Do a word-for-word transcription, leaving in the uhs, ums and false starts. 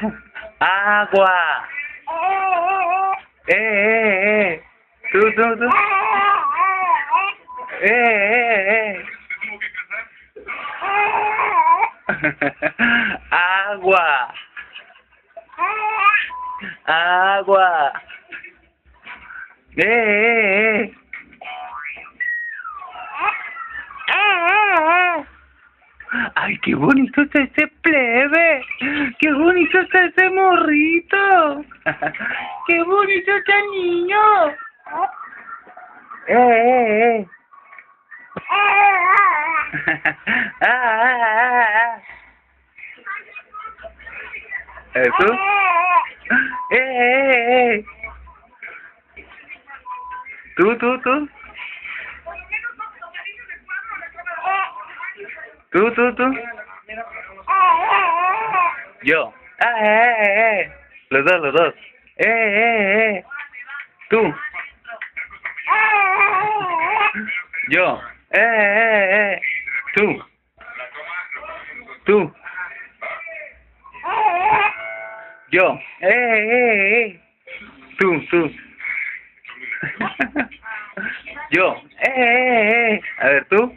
Agua. Eh, eh, eh. Tú, tú, tú. Eh, eh, eh. Agua. Agua. Eh, eh, eh. Ay, qué bonito está ese plebe. Qué bonito está ese morrito. Qué bonito está el niño. Eh, eh, eh. Ah, ah, ah. ¿Eso? Eh, eh, eh. Tú, tú, tú. Tú, tú, tú. Yo. Ah, eh, eh, eh. Los dos, los dos. Eh, eh, eh. Tú. Yo. Eh, eh, eh. Tú. Tú. Yo. Eh, eh, eh. Tú, tú. Yo. Eh, eh, eh. A ver, tú.